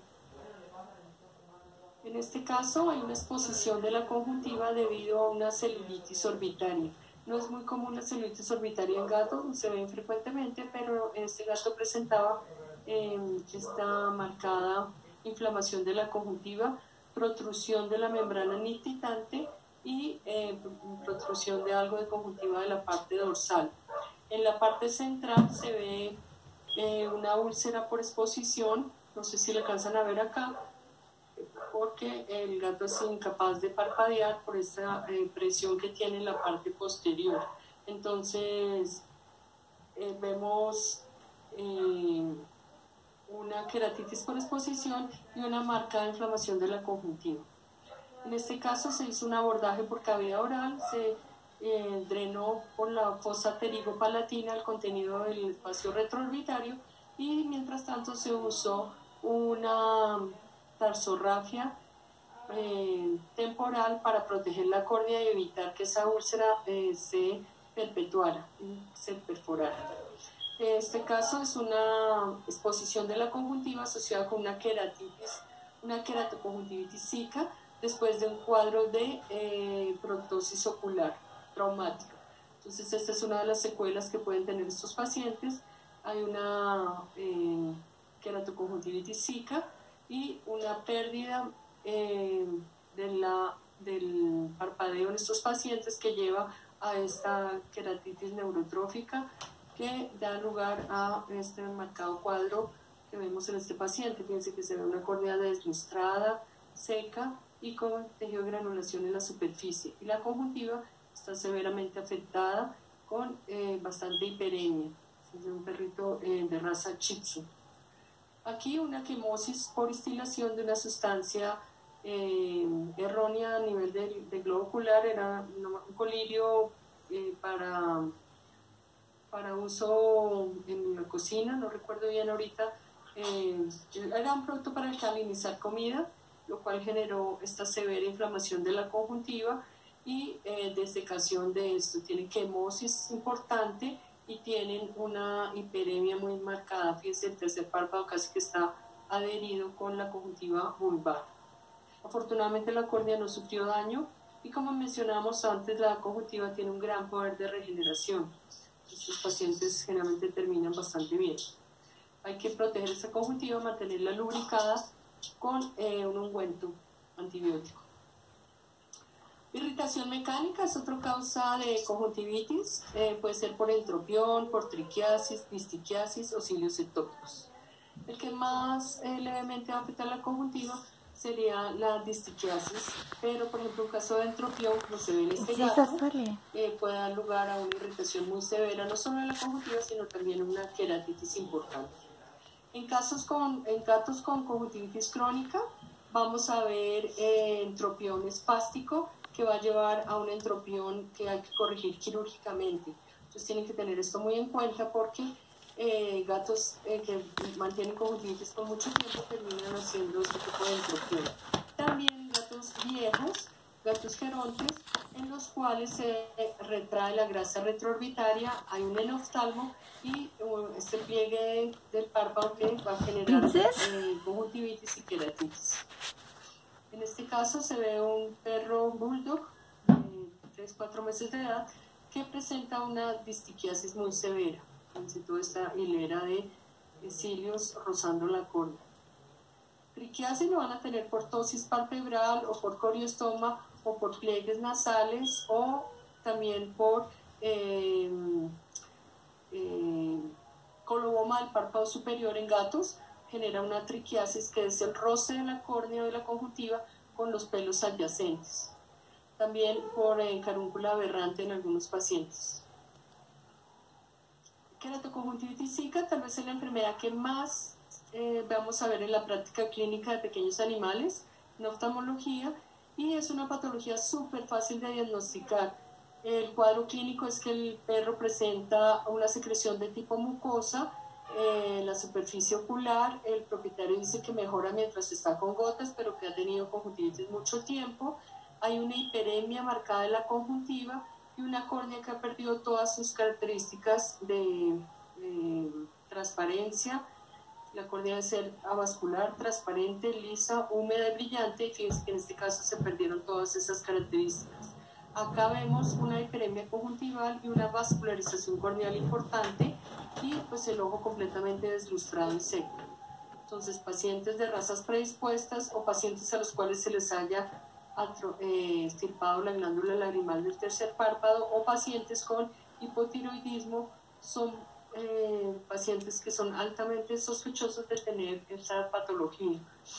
En este caso hay una exposición de la conjuntiva debido a una celulitis orbitaria. No es muy común la celulitis orbitaria en gatos, se ven frecuentemente, pero este gato presentaba eh, esta marcada inflamación de la conjuntiva, protrusión de la membrana nitritante y eh, protrusión de algo de conjuntiva de la parte dorsal. En la parte central se ve eh, una úlcera por exposición, no sé si le alcanzan a ver acá, porque el gato es incapaz de parpadear por esta eh, presión que tiene en la parte posterior. Entonces eh, vemos eh, una queratitis por exposición y una marcada inflamación de la conjuntiva. En este caso se hizo un abordaje por cavidad oral, se eh, drenó por la fosa pterigopalatina el contenido del espacio retroorbitario y mientras tanto se usó una tarsorrafia eh, temporal para proteger la córnea y evitar que esa úlcera eh, se perpetuara, se perforara. Este caso es una exposición de la conjuntiva asociada con una queratitis, una queratoconjuntivitis zika, después de un cuadro de eh, proptosis ocular traumática. Entonces esta es una de las secuelas que pueden tener estos pacientes. Hay una eh, queratoconjuntivitis zika y una pérdida eh, de la, del parpadeo en estos pacientes que lleva a esta queratitis neurotrófica que da lugar a este marcado cuadro que vemos en este paciente. Fíjense que se ve una córnea deslustrada, seca y con tejido de granulación en la superficie. Y la conjuntiva está severamente afectada con eh, bastante hiperemia. Es un perrito eh, de raza Shih Tzu. Aquí una quimosis por instilación de una sustancia eh, errónea a nivel de, de globo ocular. Era un colirio eh, para, para uso en la cocina, no recuerdo bien ahorita. Eh, era un producto para alcalinizar comida, lo cual generó esta severa inflamación de la conjuntiva y eh, desecación de esto. Tienen quimosis importante y tienen una hiperemia muy marcada. Fíjense, el tercer párpado casi que está adherido con la conjuntiva vulvar. Afortunadamente la córnea no sufrió daño y, como mencionábamos antes, la conjuntiva tiene un gran poder de regeneración. Estos pacientes generalmente terminan bastante bien. Hay que proteger esa conjuntiva, mantenerla lubricada con eh, un ungüento antibiótico. Irritación mecánica es otra causa de conjuntivitis, eh, puede ser por entropión, por triquiasis, distiquiasis o cilios ectópicos. El que más eh, levemente va a afectar la conjuntiva sería la distiquiasis, pero por ejemplo un caso de entropión, como se ve en este gato, eh, puede dar lugar a una irritación muy severa, no solo en la conjuntiva, sino también una queratitis importante. En, casos con, en gatos con conjuntivitis crónica, vamos a ver eh, entropión espástico, que va a llevar a un entropión que hay que corregir quirúrgicamente. Entonces tienen que tener esto muy en cuenta porque eh, gatos eh, que mantienen conjuntivitis por mucho tiempo terminan haciendo este tipo de entropión. También gatos viejos, gatos gerontes, en los cuales se retrae la grasa retroorbitaria, hay un enoftalmo y uh, este pliegue del párpado que va a generar eh, conjuntivitis y queratitis. En este caso se ve un perro bulldog de tres a cuatro meses de edad que presenta una distiquiasis muy severa, con toda esta hilera de cilios rozando la córnea. Triquiasis lo van a tener por tosis palpebral o por coriostoma o por pliegues nasales o también por eh, eh, coloboma del párpado superior en gatos. Genera una triquiasis, que es el roce de la córnea o de la conjuntiva con los pelos adyacentes. También por eh, carúncula aberrante en algunos pacientes. Queratoconjuntivitis zika tal vez es la enfermedad que más eh, vamos a ver en la práctica clínica de pequeños animales, en oftalmología, y es una patología súper fácil de diagnosticar. El cuadro clínico es que el perro presenta una secreción de tipo mucosa en eh, la superficie ocular. El propietario dice que mejora mientras está con gotas, pero que ha tenido conjuntivitis mucho tiempo. Hay una hiperemia marcada en la conjuntiva y una córnea que ha perdido todas sus características de eh, transparencia. La córnea debe ser avascular, transparente, lisa, húmeda y brillante, y fíjense que en este caso se perdieron todas esas características. Acá vemos una hiperemia conjuntival y una vascularización corneal importante y pues el ojo completamente deslustrado y seco. Entonces, pacientes de razas predispuestas o pacientes a los cuales se les haya eh, extirpado la glándula lagrimal del tercer párpado o pacientes con hipotiroidismo son eh, pacientes que son altamente sospechosos de tener esta patología.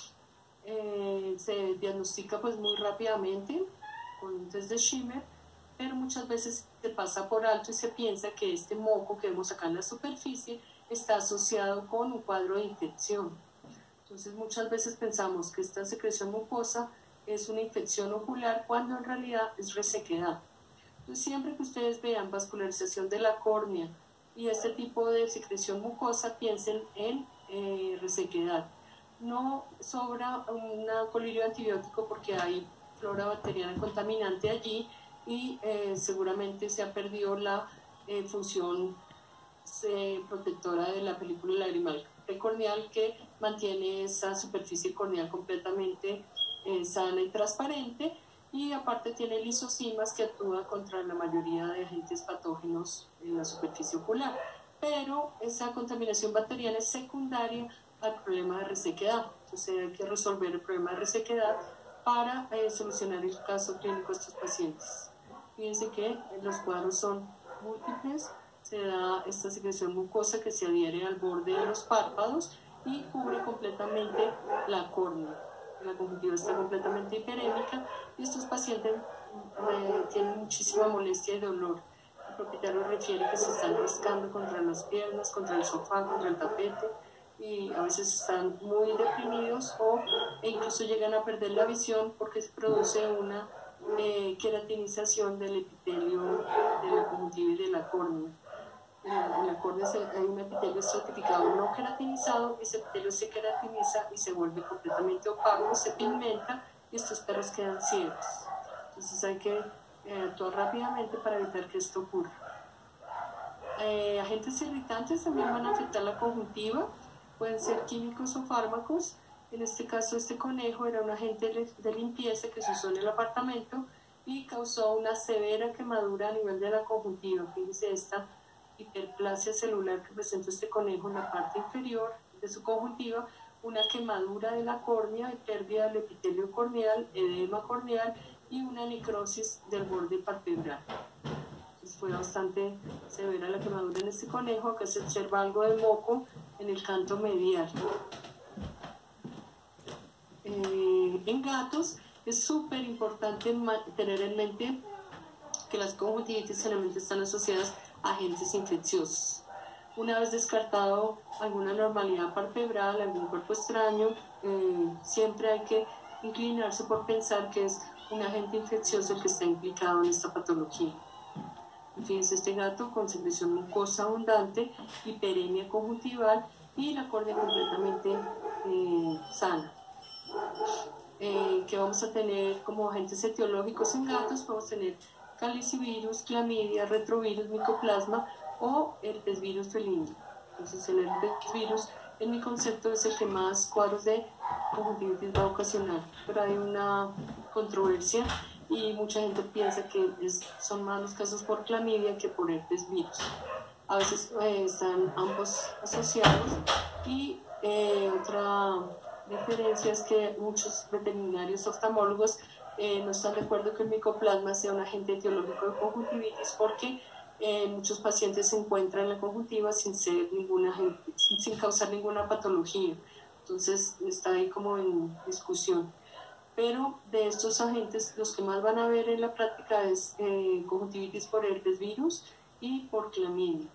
Eh, se diagnostica pues muy rápidamente con un test de Schimmer, pero muchas veces se pasa por alto y se piensa que este moco que vemos acá en la superficie está asociado con un cuadro de infección. Entonces muchas veces pensamos que esta secreción mucosa es una infección ocular cuando en realidad es resequedad. Entonces siempre que ustedes vean vascularización de la córnea y este tipo de secreción mucosa, piensen en eh, resequedad. No sobra un colirio antibiótico porque hay flora bacteriana contaminante allí y eh, seguramente se ha perdido la eh, función eh, protectora de la película lagrimal precorneal que mantiene esa superficie corneal completamente eh, sana y transparente, y aparte tiene lisocimas que actúan contra la mayoría de agentes patógenos en la superficie ocular, pero esa contaminación bacteriana es secundaria al problema de resequedad. Entonces hay que resolver el problema de resequedad para eh, solucionar el caso clínico de estos pacientes. Fíjense que los cuadros son múltiples, se da esta secreción mucosa que se adhiere al borde de los párpados y cubre completamente la córnea. La conjuntiva está completamente hiperémica y estos pacientes eh, tienen muchísima molestia y dolor. El propietario refiere que se están rascando contra las piernas, contra el sofá, contra el tapete, y a veces están muy deprimidos o e incluso llegan a perder la visión porque se produce una eh, queratinización del epitelio de la conjuntiva y de la córnea. En la córnea hay un epitelio estratificado no queratinizado, ese epitelio se queratiniza y se vuelve completamente opaco, se pigmenta y estos perros quedan ciegos. Entonces hay que eh, actuar rápidamente para evitar que esto ocurra. Eh, agentes irritantes también van a afectar la conjuntiva, pueden ser químicos o fármacos. En este caso, este conejo era un agente de limpieza que se usó en el apartamento y causó una severa quemadura a nivel de la conjuntiva. Fíjense esta hiperplasia celular que presenta este conejo en la parte inferior de su conjuntiva, una quemadura de la córnea y pérdida del epitelio corneal, edema corneal y una necrosis del borde palpebral. Entonces fue bastante severa la quemadura en este conejo. Acá se observa algo de moco en el canto medial. Eh, en gatos es súper importante tener en mente que las conjuntivitis generalmente están asociadas a agentes infecciosos. Una vez descartado alguna normalidad palpebral, algún cuerpo extraño, eh, siempre hay que inclinarse por pensar que es un agente infeccioso el que está implicado en esta patología. Fíjense este gato con secreción mucosa abundante, hiperemia conjuntival y la córnea completamente eh, sana. Eh, que vamos a tener como agentes etiológicos en gatos, vamos a tener calicivirus, clamidia, retrovirus, micoplasma o herpesvirus felino. Entonces el herpesvirus en mi concepto es el que más cuadros de conjuntivitis va a ocasionar, pero hay una controversia y mucha gente piensa que es, son más los casos por clamidia que por herpesvirus. A veces eh, están ambos asociados y eh, otra diferencia es que muchos veterinarios oftalmólogos eh, no están de acuerdo que el micoplasma sea un agente etiológico de conjuntivitis porque eh, muchos pacientes se encuentran en la conjuntiva sin ser ninguna, sin causar ninguna patología. Entonces está ahí como en discusión. Pero de estos agentes, los que más van a ver en la práctica es eh, conjuntivitis por herpesvirus y por clamidia.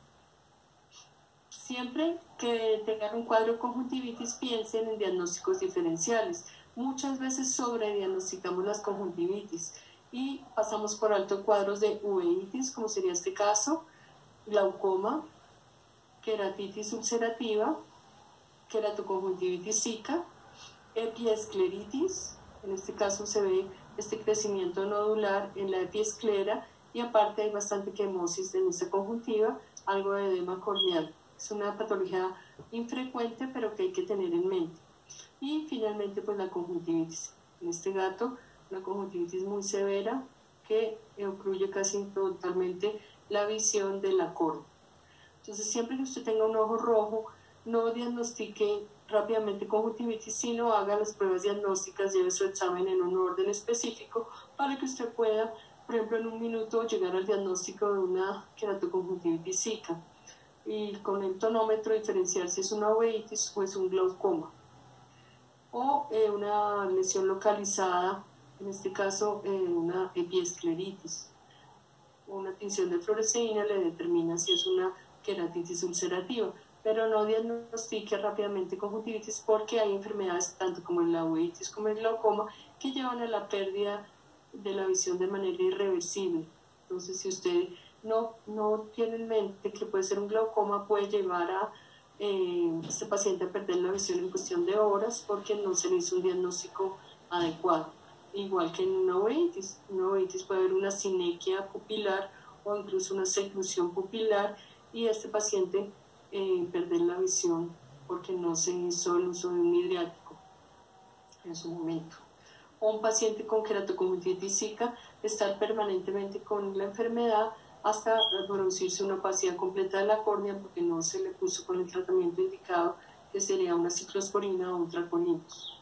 Siempre que tengan un cuadro de conjuntivitis, piensen en diagnósticos diferenciales. Muchas veces sobrediagnosticamos las conjuntivitis y pasamos por alto cuadros de uveitis, como sería este caso, glaucoma, queratitis ulcerativa, queratoconjuntivitis zika, epiescleritis. En este caso se ve este crecimiento nodular en la epiesclera y aparte hay bastante quemosis en esta conjuntiva, algo de edema corneal. Es una patología infrecuente pero que hay que tener en mente. Y finalmente pues la conjuntivitis. En este gato una conjuntivitis muy severa que ocluye casi totalmente la visión de la córnea. Entonces siempre que usted tenga un ojo rojo, no diagnostique rápidamente conjuntivitis, sino haga las pruebas diagnósticas, lleve su examen en un orden específico para que usted pueda, por ejemplo, en un minuto llegar al diagnóstico de una queratoconjuntivitis zika y con el tonómetro diferenciar si es una uveitis o es un glaucoma o eh, una lesión localizada, en este caso eh, una epiescleritis. Una tinción de fluoresceína le determina si es una queratitis ulcerativa, pero no diagnostique rápidamente conjuntivitis porque hay enfermedades tanto como la uveitis como el glaucoma que llevan a la pérdida de la visión de manera irreversible. Entonces si usted no, no tiene en mente que puede ser un glaucoma, puede llevar a eh, este paciente a perder la visión en cuestión de horas porque no se le hizo un diagnóstico adecuado. Igual que en una uveitis, en una uveitis puede haber una sinequia pupilar o incluso una seclusión pupilar y este paciente eh, perder la visión porque no se hizo el uso de un midriático en su momento. O un paciente con queratoconjuntivitis zika estar permanentemente con la enfermedad hasta producirse una opacidad completa de la córnea porque no se le puso con el tratamiento indicado, que sería una ciclosporina o un traconimus.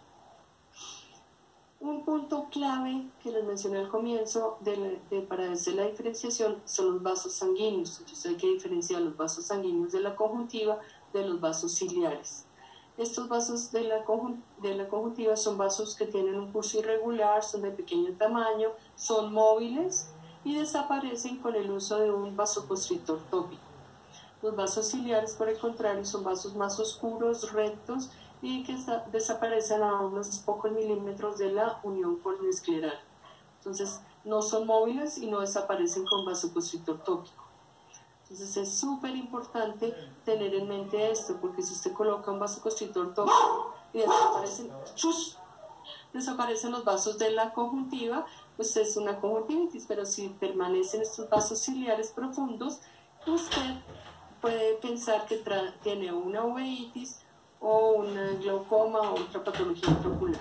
Un punto clave que les mencioné al comienzo de la, de, para hacer la diferenciación son los vasos sanguíneos. Entonces hay que diferenciar los vasos sanguíneos de la conjuntiva de los vasos ciliares. Estos vasos de la, conjun de la conjuntiva son vasos que tienen un curso irregular, son de pequeño tamaño, son móviles y desaparecen con el uso de un vasoconstrictor tópico. Los vasos ciliares, por el contrario, son vasos más oscuros, rectos y que desaparecen a unos pocos milímetros de la unión corneoescleral. Entonces, no son móviles y no desaparecen con vasoconstrictor tópico. Entonces, es súper importante tener en mente esto, porque si usted coloca un vasoconstrictor tópico y desaparecen, ¡chus! desaparecen los vasos de la conjuntiva, pues es una conjuntivitis, pero si permanecen estos vasos ciliares profundos, usted puede pensar que tiene una uveitis o una glaucoma o otra patología intraocular.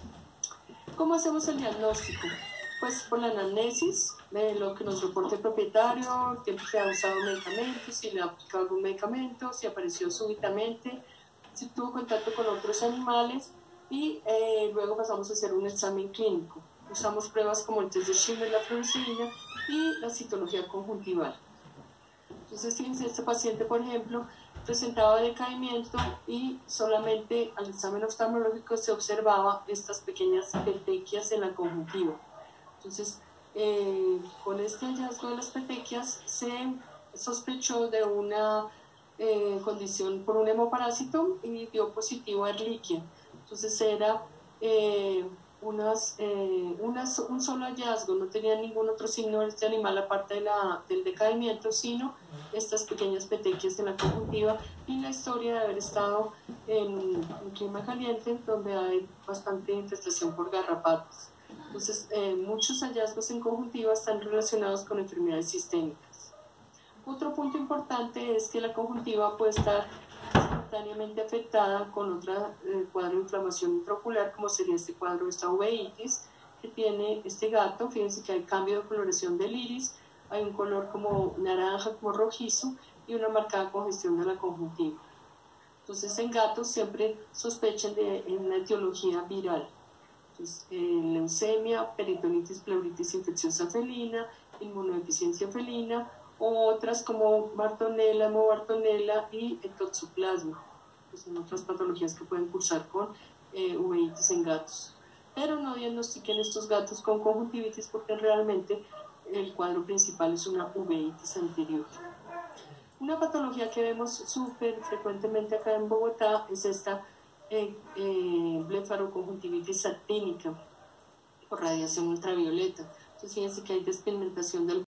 ¿Cómo hacemos el diagnóstico? Pues por la anamnesis, de lo que nos reporte el propietario, el tiempo que ha usado medicamentos, si le ha aplicado algún medicamento, si apareció súbitamente, si tuvo contacto con otros animales y eh, luego pasamos a hacer un examen clínico. Usamos pruebas como el test de Schindler, la fluoresceína y la citología conjuntival. Entonces, fíjense, este paciente, por ejemplo, presentaba decaimiento y solamente al examen oftalmológico se observaba estas pequeñas petequias en la conjuntiva. Entonces, eh, con este hallazgo de las petequias se sospechó de una eh, condición por un hemoparásito y dio positivo a Ehrlichia. Entonces, era eh, unas, eh, unas, un solo hallazgo, no tenía ningún otro signo de este animal aparte de la, del decaimiento, sino estas pequeñas petequias en la conjuntiva y la historia de haber estado en un clima caliente donde hay bastante infestación por garrapatas. Entonces, eh, muchos hallazgos en conjuntiva están relacionados con enfermedades sistémicas. Otro punto importante es que la conjuntiva puede estar simultáneamente afectada con otro eh, cuadro de inflamación intraocular, como sería este cuadro de esta uveitis que tiene este gato. Fíjense que hay cambio de coloración del iris, hay un color como naranja, como rojizo, y una marcada congestión de la conjuntiva. Entonces, en gatos siempre sospechen de una etiología viral. Entonces, eh, leucemia, peritonitis, pleuritis infecciosa felina, inmunodeficiencia felina, o otras como Bartonella, hemobartonella y toxoplasma, que son otras patologías que pueden cursar con eh, uveitis en gatos. Pero no diagnostiquen estos gatos con conjuntivitis porque realmente el cuadro principal es una uveitis anterior. Una patología que vemos súper frecuentemente acá en Bogotá es esta eh, eh, blefaroconjuntivitis actínica por radiación ultravioleta. Entonces fíjense que hay despigmentación del